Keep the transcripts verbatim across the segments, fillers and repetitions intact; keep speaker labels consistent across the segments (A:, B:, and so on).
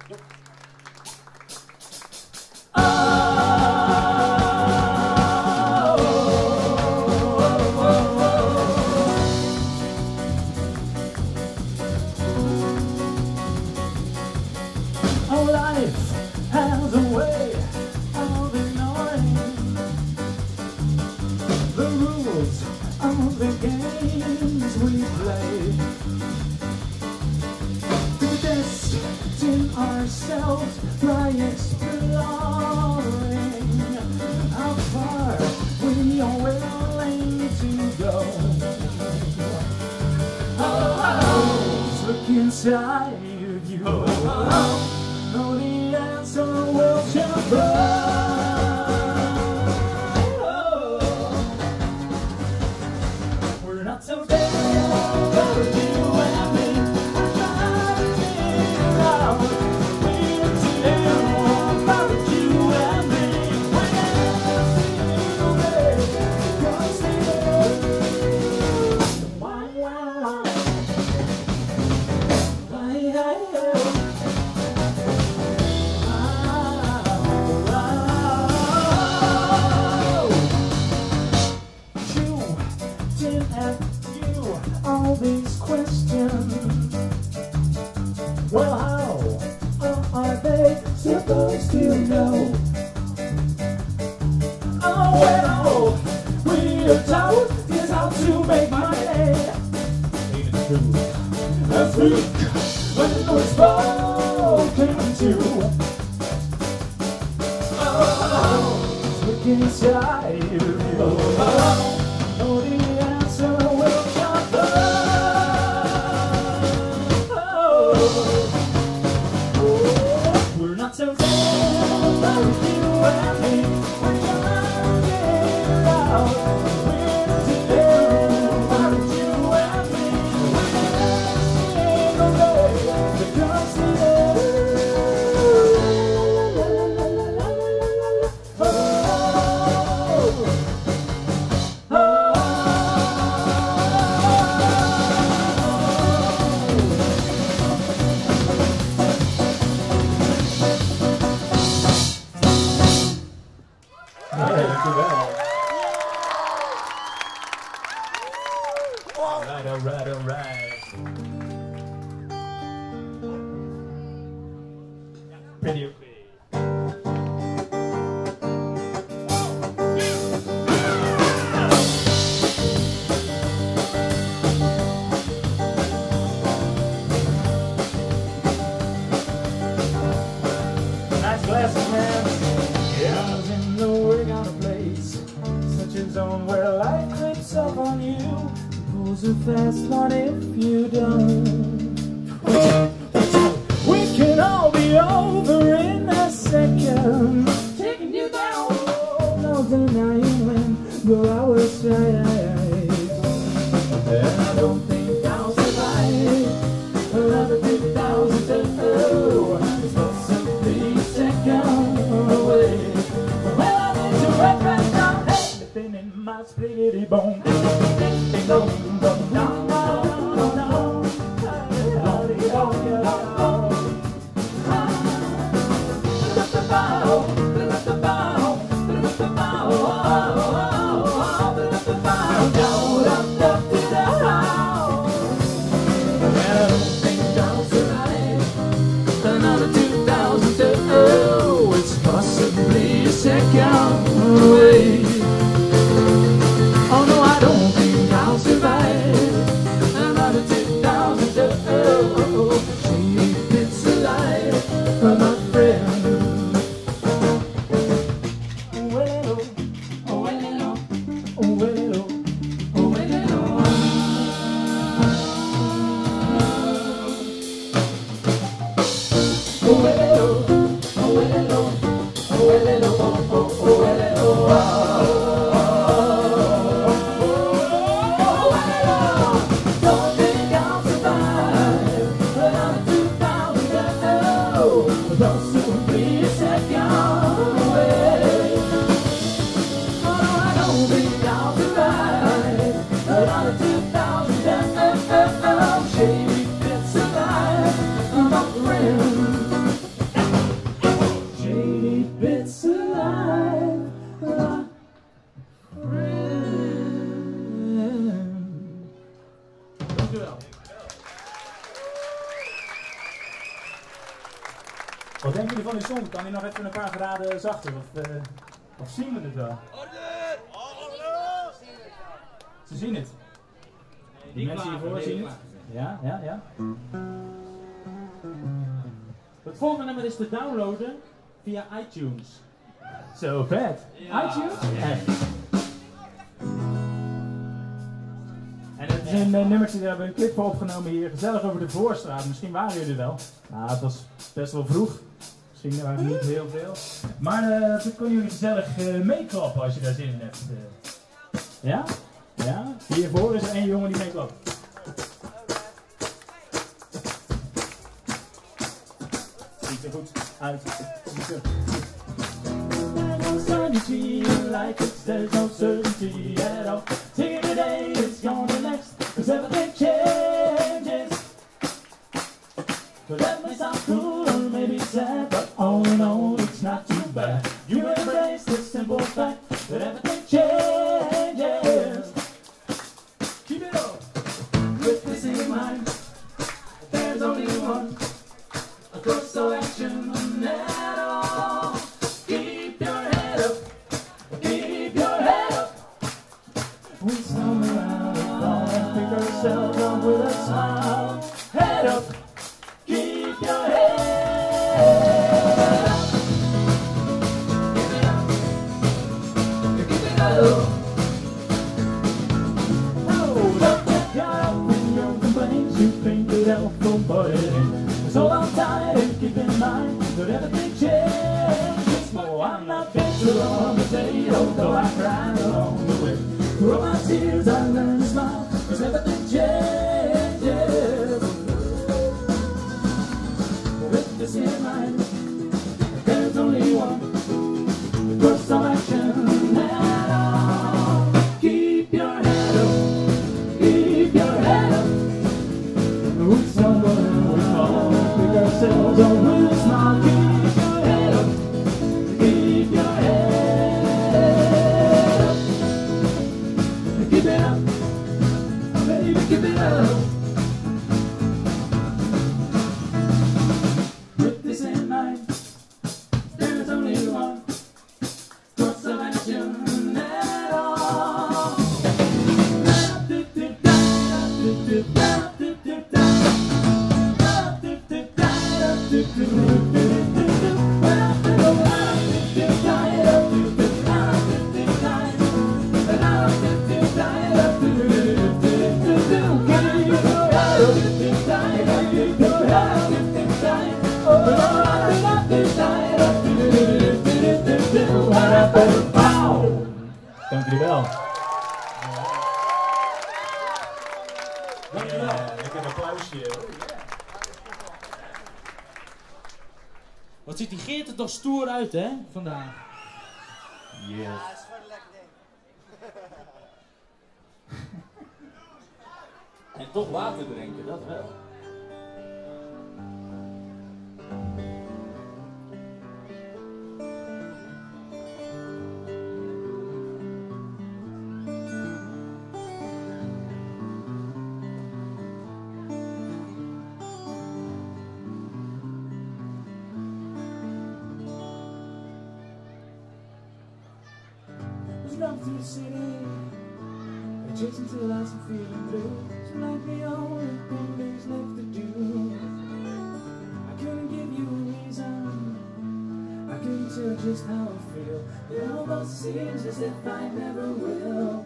A: Inside you, oh, oh, oh. Know the answer will jump oh. We're not so bad, but you and me are trying to figure out where to live about you and me. When I see you there, why, why, why? All these questions, well, how are they supposed to know? Oh, well, we are taught is how to make money. Ain't it true? That's weak when we're spoken to. Oh, look inside of you. Oh, know the answer will come. We're not so bad, but you and me, we're trying to figure out where to live about you and me. When every single day that comes to alright, alright, alright. Pretty okay. Nice glasses, man. Yeah. I was in the work on a place, such a zone where light creeps up on you. Pulls a fast one if you don't. We can all be over in a second. Taking you down. Oh, no denying when the hours strike. And I don't think I'll survive another two thousand two. It's possibly a second away. Well, I need to wrap right down everything in my spliggity bone. Ding dong, dong, dong, dong, dong, dong. It's possibly a second away. Oh no, I don't think I'll survive another two thousand two. She fits the life of my friend. Oh well, oh well, oh well, oh well. Oh well, oh well, oh well, oh well. Possibly a second away. Oh no, I don't think I'll survive another two thousand. Shady fits alive, I'm not friend. Wat denken jullie van die song? Kan hij nog even een paar graden zachter? Of, uh, of zien we het wel? Ze zien het. Die mensen hiervoor zien het. Ja, ja, ja.
B: Het volgende nummer is te downloaden via iTunes.
A: Zo vet. Ja. iTunes? Ja. En het is een uh, nummertje, daar hebben we een clip voor opgenomen hier, gezellig over de Voorstraat. Misschien waren jullie er wel. Nou, het was best wel vroeg. Misschien waren er niet heel veel. Maar uh, dat kunnen jullie gezellig uh, meeklappen als je daar zin in hebt. Uh. Ja? Ja? Hiervoor is er één jongen die meeklapt. Ziet er goed uit. Like it's, there's no certainty at all. Take today, it's gone the next, cause everything changes. But that may sound cool or maybe sad, but all in all, it's not too bad. You embrace the simple fact that everything changes. Keep it up. With this in mind, there's only one, a course of action at all. Keep your head up. We stumble around and fall and pick ourselves up with a smile. Head up, keep your head up. Keep it up, keep it up. Oh, don't get caught up in your complaints. You think it helpful, but it ain't. So hold tight and keep in mind that everything changes. Oh, I'm not bitter on the potato, though I cried along the way. Through my tears I learn to smile, cause everything changes. With this in mind, there's only one, the course of action at all. Keep your head up, keep your head up. We stumble and we fall, pick ourselves up with a smile. Keep your head up, keep your head up. Keep it up, baby, keep it up. With this in mind, there's only one course of action at all. Dank jullie wel. Dank jullie wel. Ik heb een applausje.
B: Wat ziet die Geert er toch stoer uit, hè, vandaag?
A: Yes.
C: Ja, dat is gewoon een lekker ding.
B: En toch water drinken, dat wel.
A: Down to the city, I chase until I'm feeling blue. Tonight the only thing there's left to do. I couldn't give you a reason, I couldn't tell just how I feel. It almost seems as if I never will.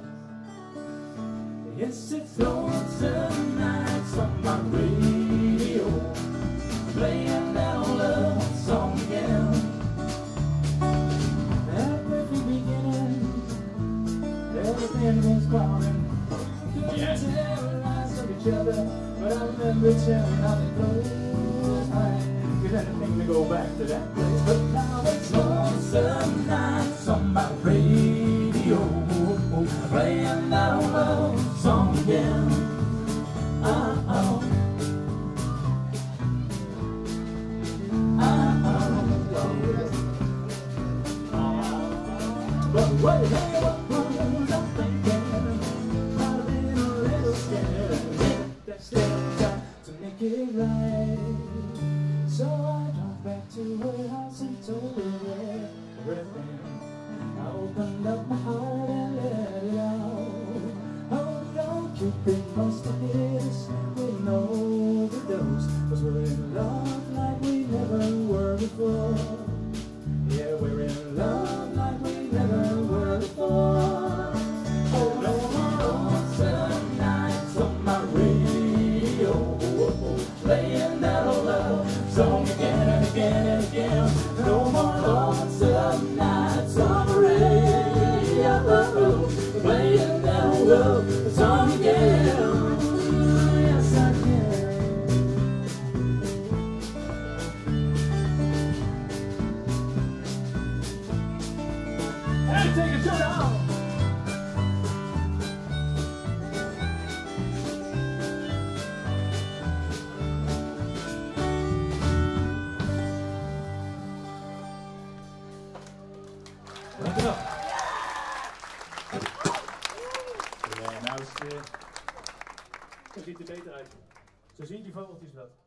A: Yes, it's lonesome nights on my radio, playing that old love song again. Everything was falling. Couldn't tell the lies of each other, but I remember telling how they close eyes. Cause anything to go back to that place. But now it's lonesome nights on my radio, playing that old love song again. Uh oh. Uh oh. But what the hell? Step back to make it right, so I don't back to her house and told her everything. I opened up my heart and let it out. Oh, don't you think most of this with no overdose? 'Cause we're in love like we never were before. Yeah, we're in love like we never were before. Oh, no more awesome nights on my radio, playing that old love song again and again and again. No more lonesome nights on the radio, playing that old love song again. Yes, I can. Hey, take a turn out.
B: Dankjewel.
A: Ja, nou is het, uh, zo ziet het er beter uit. Zo zien die vogeltjes dat.